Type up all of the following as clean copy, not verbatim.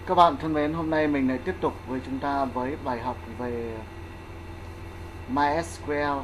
Các bạn thân mến, hôm nay mình lại tiếp tục với chúng ta với bài học về MySQL.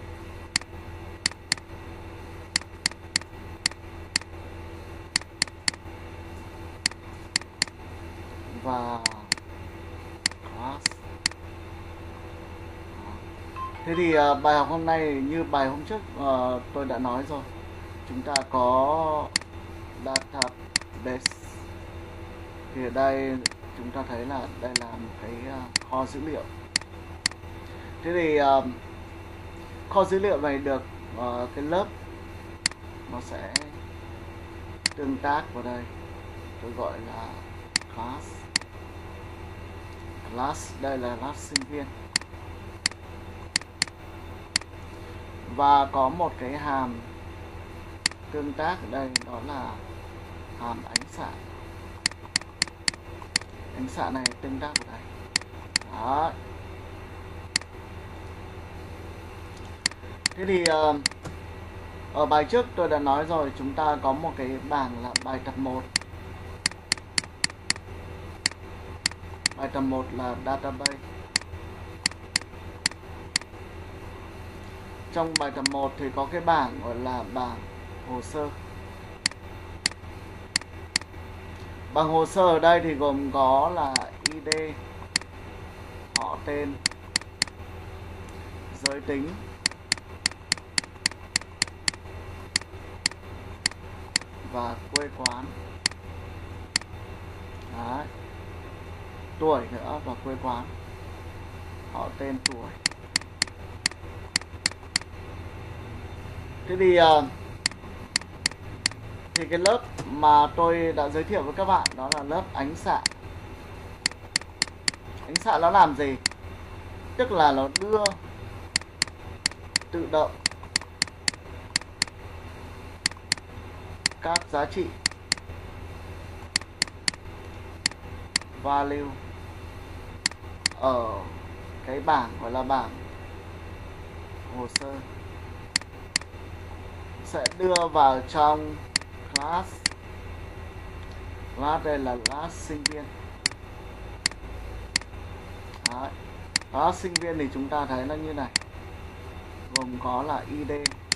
Và class. Thế thì bài học hôm nay như bài hôm trước tôi đã nói rồi. Chúng ta có database. Thì ở đây chúng ta thấy là đây là một cái kho dữ liệu. Thế thì kho dữ liệu này được cái lớp nó sẽ tương tác vào đây. Tôi gọi là class. Đây là class sinh viên. Và có một cái hàm tương tác ở đây, đó là hàm ánh xạ. Ánh xạ này tương tác ở đây. Đó. Thế thì ở bài trước tôi đã nói rồi, chúng ta có một cái bảng là bài tập 1. Bài tập 1 là database. Trong bài tập 1 thì có cái bảng gọi là bảng hồ sơ. Bảng hồ sơ ở đây thì gồm có là ID, họ tên, giới tính, và quê quán. Đấy. Tuổi nữa và quê quán. Họ tên, tuổi. Thế thì cái lớp mà tôi đã giới thiệu với các bạn đó là lớp ánh xạ. Ánh xạ nó làm gì? Tức là nó đưa tự động các giá trị value ở cái bảng gọi là bảng hồ sơ, sẽ đưa vào trong class. Class đây là class sinh viên. Đấy. Class sinh viên thì chúng ta thấy nó như này, gồm có là ID,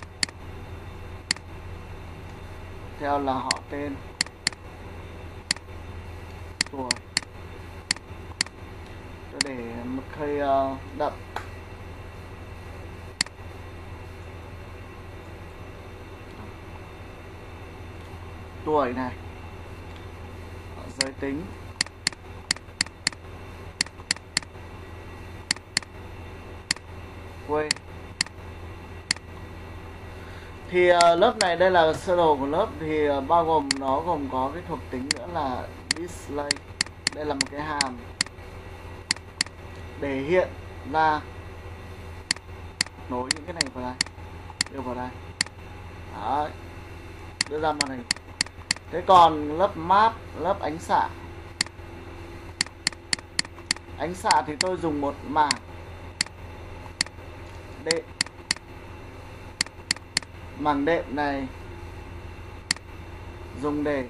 theo là họ tên, tuổi. Tôi để một cây đậm. Tuổi này, giới tính, quê. Thì lớp này đây là sơ đồ của lớp, thì bao gồm nó gồm có cái thuộc tính nữa là display. Đây là một cái hàm để hiện ra, nối những cái này vào đây, đưa vào đây. Đấy. Đưa ra màn hình. Thế còn lớp map, lớp ánh xạ. Ánh xạ thì tôi dùng một mảng đệm. Mảng đệm này dùng để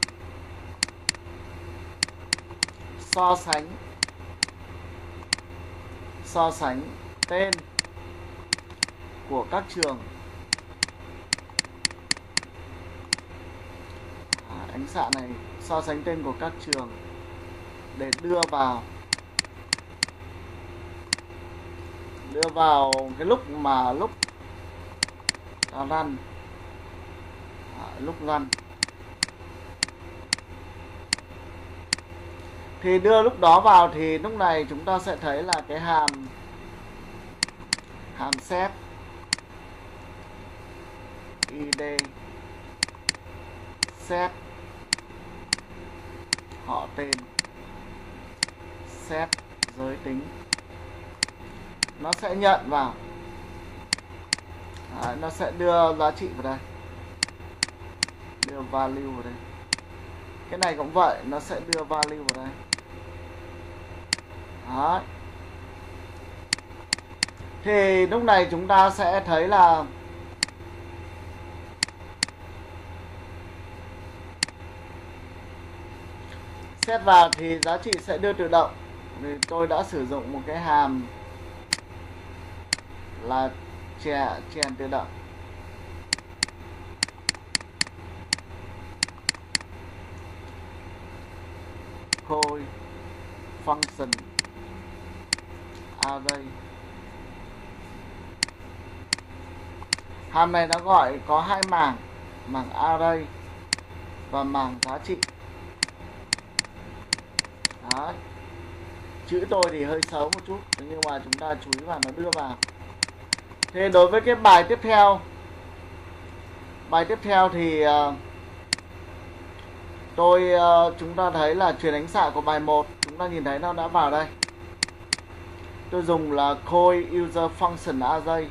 so sánh tên của các trường. Ánh xạ này so sánh tên của các trường để đưa vào cái lúc ta run, lúc run thì đưa lúc đó vào, thì lúc này chúng ta sẽ thấy là cái hàm set ID, set họ tên, set giới tính, nó sẽ nhận vào. Đấy, nó sẽ đưa giá trị vào đây, đưa value vào đây. Cái này cũng vậy, nó sẽ đưa value vào đây. Đấy. Thì lúc này chúng ta sẽ thấy là Set vào thì giá trị sẽ đưa tự động. Thì tôi đã sử dụng một cái hàm là chèn tự động. Khôi function array. Hàm này nó gọi có hai mảng, mảng array và mảng giá trị. Đấy. Chữ tôi thì hơi xấu một chút, nhưng mà chúng ta chú ý vào nó đưa vào. Thế đối với cái bài tiếp theo thì chúng ta thấy là truyền ánh xạ của bài 1, chúng ta nhìn thấy nó đã vào đây. Tôi dùng là Khôi user function array.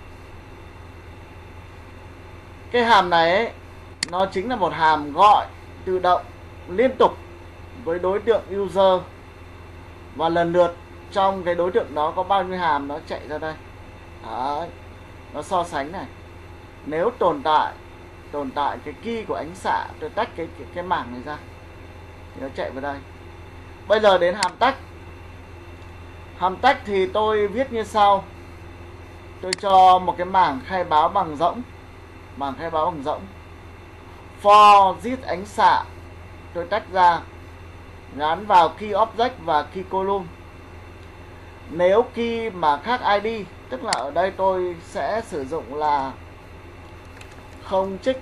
Cái hàm này ấy, nó chính là một hàm gọi tự động liên tục với đối tượng user, và lần lượt trong cái đối tượng đó có bao nhiêu hàm nó chạy ra đây. Đấy. Nó so sánh này. Nếu tồn tại cái key của ánh xạ, tôi tách cái mảng này ra thì nó chạy vào đây. Bây giờ đến hàm tách. Hàm tách thì tôi viết như sau. Tôi cho một cái mảng khai báo bằng rỗng. For this ánh xạ, tôi tách ra, gắn vào key object và key column. Nếu key mà khác ID, tức là ở đây tôi sẽ sử dụng là không trích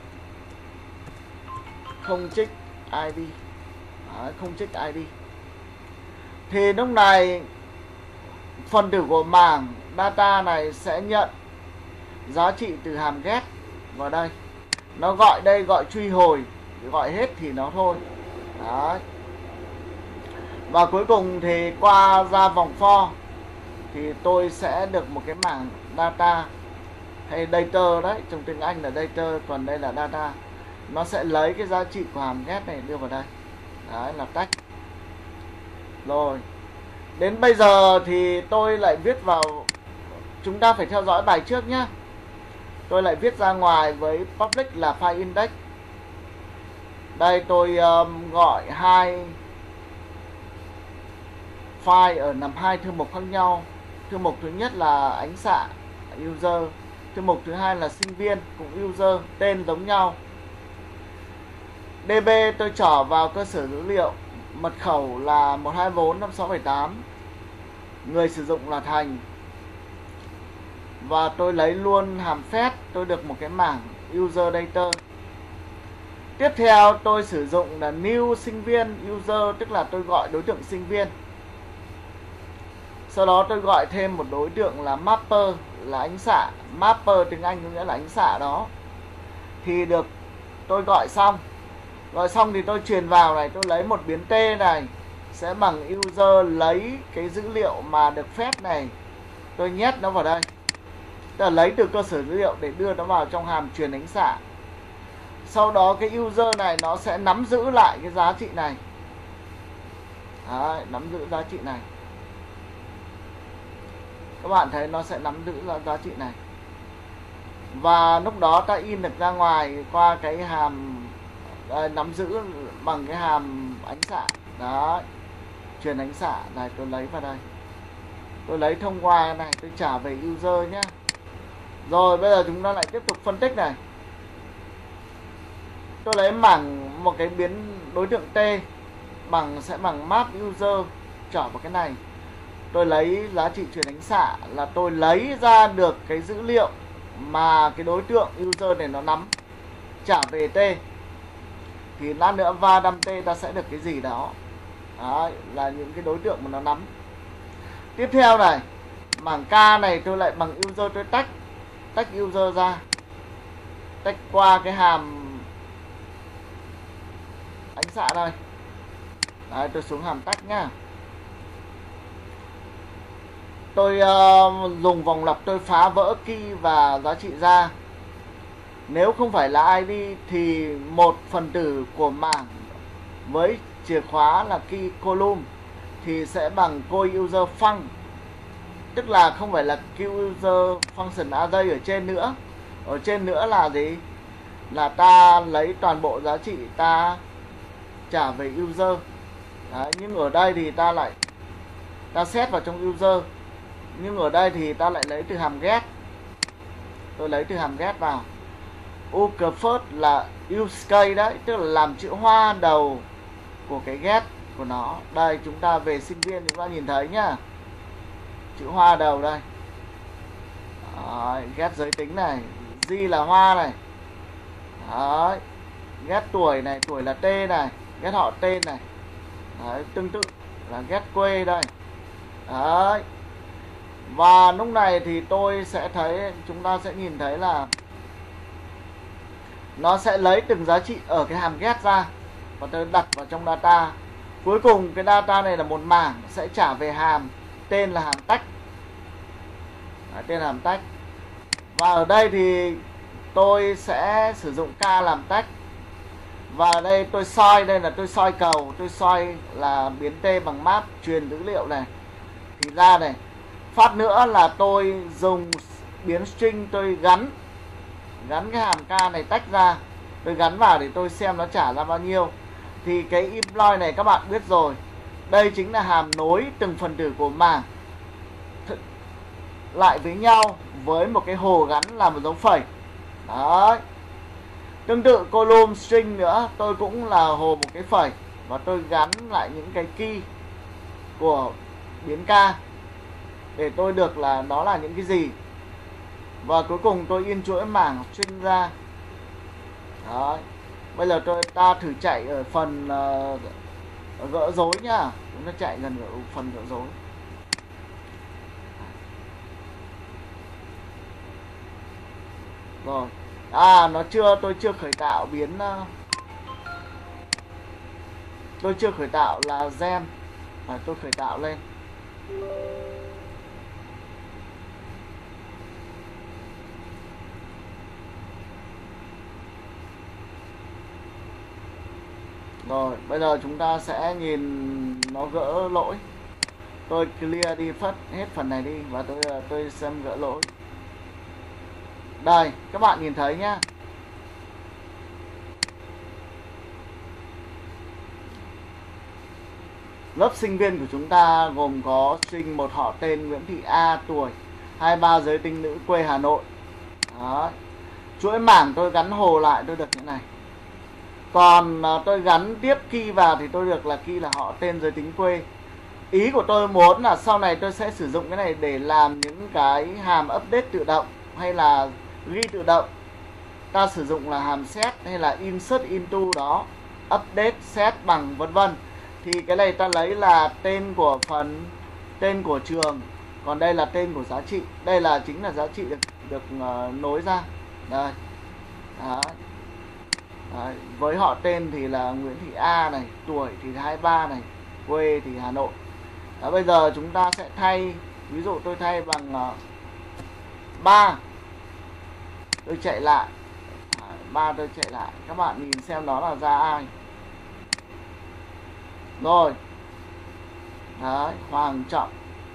ID. Đấy, không trích ID. Thì lúc này phần tử của mảng data này sẽ nhận giá trị từ hàm get vào đây. Nó gọi đây, gọi truy hồi, gọi hết thì nó thôi. Đấy. Và cuối cùng thì qua ra vòng for thì tôi sẽ được một cái mảng data hay data đấy, trong tiếng Anh là data, còn đây là data. Nó sẽ lấy cái giá trị của hàm get này đưa vào đây. Đấy là tách. Rồi. Đến bây giờ thì tôi lại viết vào, chúng ta phải theo dõi bài trước nhé. Tôi lại viết ra ngoài với public là file index. Đây tôi gọi hai file ở nằm hai thư mục khác nhau. Thư mục thứ nhất là ánh xạ user, thư mục thứ hai là sinh viên cũng user, tên giống nhau. DB tôi trỏ vào cơ sở dữ liệu, mật khẩu là 1245678, người sử dụng là Thành. Và tôi lấy luôn hàm fetch, tôi được một cái mảng user data. Tiếp theo tôi sử dụng là new sinh viên user, tức là tôi gọi đối tượng sinh viên. Sau đó tôi gọi thêm một đối tượng là mapper, là ánh xạ. Mapper tiếng Anh có nghĩa là ánh xạ đó. Thì được tôi gọi xong. Gọi xong thì tôi truyền vào này, tôi lấy một biến t này sẽ bằng user, lấy cái dữ liệu mà được phép này, tôi nhét nó vào đây. Tức là lấy từ cơ sở dữ liệu để đưa nó vào trong hàm truyền ánh xạ. Sau đó cái user này nó sẽ nắm giữ lại cái giá trị này. Đấy, nắm giữ giá trị này. Các bạn thấy nó sẽ nắm giữ giá trị này. Và lúc đó ta in được ra ngoài qua cái hàm nắm giữ bằng cái hàm ánh xạ. Đấy, truyền ánh xạ này, tôi lấy vào đây. Tôi lấy thông qua này, tôi trả về user nhé. Rồi bây giờ chúng ta lại tiếp tục phân tích này. Tôi lấy một cái biến đối tượng t sẽ bằng map user, trả vào cái này. Tôi lấy giá trị truyền ánh xạ là tôi lấy ra được cái dữ liệu mà cái đối tượng user này nó nắm, trả về t. Thì lát nữa va đâm t ta sẽ được cái gì đó. Đấy, là những cái đối tượng mà nó nắm. Tiếp theo này, mảng k này tôi lại bằng user, tôi tách user ra, tách qua cái hàm ánh xạ đây. Đấy, tôi xuống hàm tách nhá. Tôi dùng vòng lặp, tôi phá vỡ key và giá trị ra. Nếu không phải là ID thì một phần tử của mảng với chìa khóa là key column thì sẽ bằng key user func. Tức là không phải là key user function array ở trên nữa. Ở trên nữa là gì? Là ta lấy toàn bộ giá trị ta trả về user. Đấy, nhưng ở đây thì ta set vào trong user, nhưng ở đây thì ta lại lấy từ hàm get. Tôi lấy từ hàm get vào. First là use case đấy, tức là làm chữ hoa đầu của cái get của nó. Đây, chúng ta về sinh viên chúng ta nhìn thấy nhá, chữ hoa đầu đây. Đấy, get giới tính này, G là hoa này. Đấy, get tuổi này, tuổi là T này, get họ tên này. Đấy, tương tự là get quê đây. Đấy. Và lúc này thì tôi sẽ thấy, chúng ta sẽ nhìn thấy là nó sẽ lấy từng giá trị ở cái hàm get ra và tôi đặt vào trong data. Cuối cùng cái data này là một mảng sẽ trả về hàm tên là hàm tách. Đấy, tên là hàm tách. Và ở đây thì tôi sẽ sử dụng k làm tách. Và ở đây tôi soi, đây là tôi soi cầu, tôi soi là biến t bằng map truyền dữ liệu này thì ra này. Phát nữa là tôi dùng biến string, tôi gắn cái hàm k này tách ra, tôi gắn vào để tôi xem nó trả ra bao nhiêu. Thì cái employee này các bạn biết rồi, đây chính là hàm nối từng phần tử của mảng lại với nhau với một cái hồ gắn là một dấu phẩy. Đấy. Tương tự column string nữa, tôi cũng là hồ một cái phẩy và tôi gắn lại những cái key của biến k để tôi được là nó là những cái gì. Và cuối cùng tôi in chuỗi mảng string ra. Đấy. Bây giờ ta thử chạy ở phần gỡ rối nhá. Chúng ta chạy gần ở phần gỡ rối. Rồi. Tôi chưa khởi tạo biến, tôi chưa khởi tạo là gem. Tôi khởi tạo lên. Rồi, bây giờ chúng ta sẽ nhìn nó gỡ lỗi. Tôi clear đi hết phần này đi và tôi xem gỡ lỗi. Đây, các bạn nhìn thấy nhá. Lớp sinh viên của chúng ta gồm có string một họ tên Nguyễn Thị A, tuổi 23, giới tính nữ, quê Hà Nội. Đó. Chuỗi mảng tôi gắn hồ lại tôi được như này. Còn tôi gắn tiếp key vào thì tôi được là key là họ tên, giới tính, quê. Ý của tôi muốn là sau này tôi sẽ sử dụng cái này để làm những cái hàm update tự động hay là ghi tự động. Ta sử dụng là hàm set hay là insert into đó, update, set bằng vân vân. Thì cái này ta lấy là tên của phần, tên của trường, còn đây là tên của giá trị. Đây là chính là giá trị được nối ra. Đây. Đấy. Đấy. Với họ tên thì là Nguyễn Thị A này, tuổi thì 23 này, quê thì Hà Nội. Đó, bây giờ chúng ta sẽ thay, ví dụ tôi thay bằng 3. Tôi chạy lại. 3 tôi chạy lại. Các bạn nhìn xem đó là ra ai. Rồi. Đấy, Hoàng Trọng,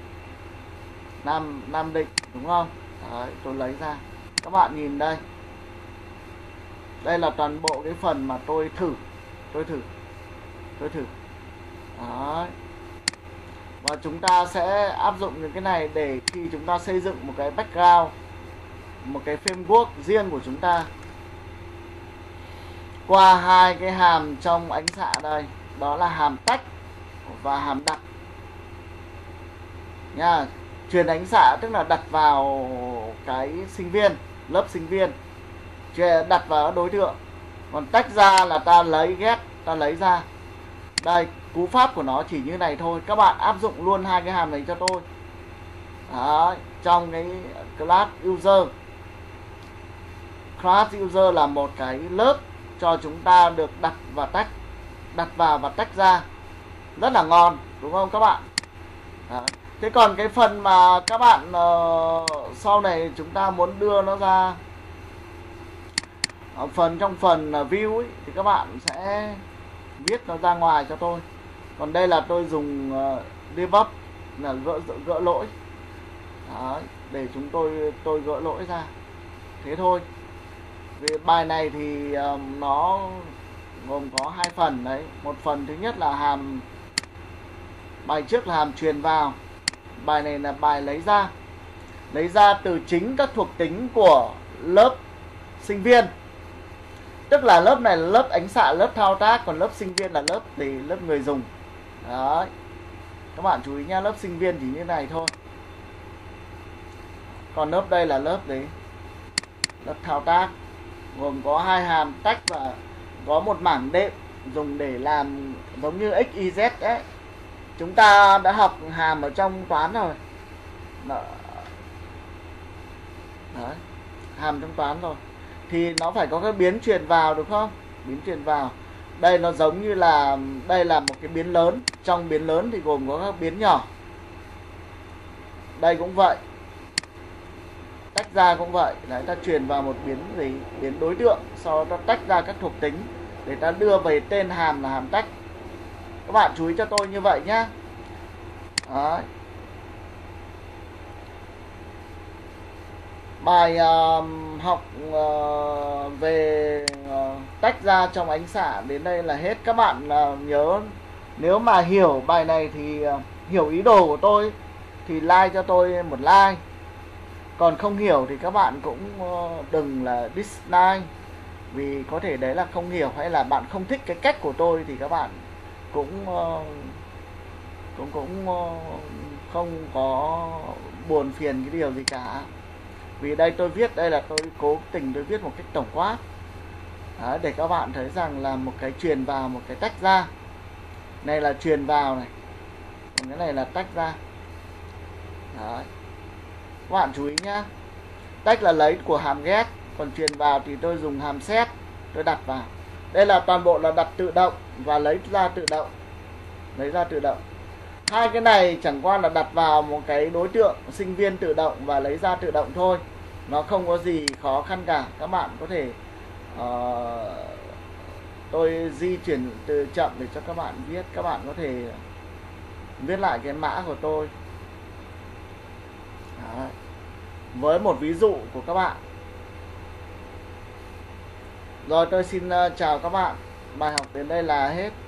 Nam Định, đúng không? Đấy, tôi lấy ra. Các bạn nhìn đây. Đây là toàn bộ cái phần mà tôi thử. Đấy. Và chúng ta sẽ áp dụng những cái này để khi chúng ta xây dựng một cái background, một cái framework riêng của chúng ta qua hai cái hàm trong ánh xạ đây, đó là hàm tách và hàm đặt nha. Truyền ánh xạ tức là đặt vào cái sinh viên, lớp sinh viên, đặt vào đối tượng. Còn tách ra là ta lấy get, ta lấy ra. Đây, cú pháp của nó chỉ như này thôi. Các bạn áp dụng luôn hai cái hàm này cho tôi. Đấy, trong cái class user. Class user là một cái lớp cho chúng ta được đặt và tách, đặt vào và tách ra. Rất là ngon, đúng không các bạn? Đấy. Thế còn cái phần mà các bạn sau này chúng ta muốn đưa nó ra trong phần view ấy, thì các bạn sẽ viết nó ra ngoài cho tôi. Còn đây là tôi dùng debug là gỡ lỗi. Đấy, để tôi gỡ lỗi ra. Thế thôi. Vì bài này thì nó gồm có hai phần đấy. Một phần thứ nhất là hàm Bài trước là hàm truyền vào, bài này là bài lấy ra từ chính các thuộc tính của lớp sinh viên. Tức là lớp này là lớp ánh xạ, lớp thao tác, còn lớp sinh viên là lớp gì? Lớp người dùng. Đấy. Các bạn chú ý nha, lớp sinh viên chỉ như này thôi. Còn lớp đây là lớp gì? Lớp thao tác, gồm có hai hàm tách và có một mảng đệm dùng để làm giống như x, y, z đấy. Chúng ta đã học hàm ở trong toán rồi. Đấy. Hàm trong toán rồi. Thì nó phải có cái biến truyền vào đúng không? Biến truyền vào. Đây nó giống như là đây là một cái biến lớn. Trong biến lớn thì gồm có các biến nhỏ. Đây cũng vậy. Tách ra cũng vậy. Đấy, ta truyền vào một biến gì? Biến đối tượng. Sau đó ta tách ra các thuộc tính để ta đưa về tên hàm là hàm tách. Các bạn chú ý cho tôi như vậy nhé. Đấy. Bài học về tách ra trong ánh xạ đến đây là hết. Các bạn nhớ, nếu mà hiểu bài này thì hiểu ý đồ của tôi thì like cho tôi một like. Còn không hiểu thì các bạn cũng đừng là dislike, vì có thể đấy là không hiểu hay là bạn không thích cái cách của tôi thì các bạn cũng không có buồn phiền cái điều gì cả. Vì đây tôi viết, đây là tôi cố tình tôi viết một cách tổng quát. Đấy, để các bạn thấy rằng là một cái truyền vào, một cái tách ra. Này là truyền vào này, còn cái này là tách ra. Đấy. Các bạn chú ý nhá. Tách là lấy của hàm get, còn truyền vào thì tôi dùng hàm set, tôi đặt vào. Đây là toàn bộ là đặt tự động và lấy ra tự động. Lấy ra tự động. Hai cái này chẳng qua là đặt vào một cái đối tượng sinh viên tự động và lấy ra tự động thôi. Nó không có gì khó khăn cả. Các bạn có thể tôi di chuyển từ chậm để cho các bạn viết. Các bạn có thể viết lại cái mã của tôi. Đấy. Với một ví dụ của các bạn. Rồi tôi xin chào các bạn. Bài học đến đây là hết.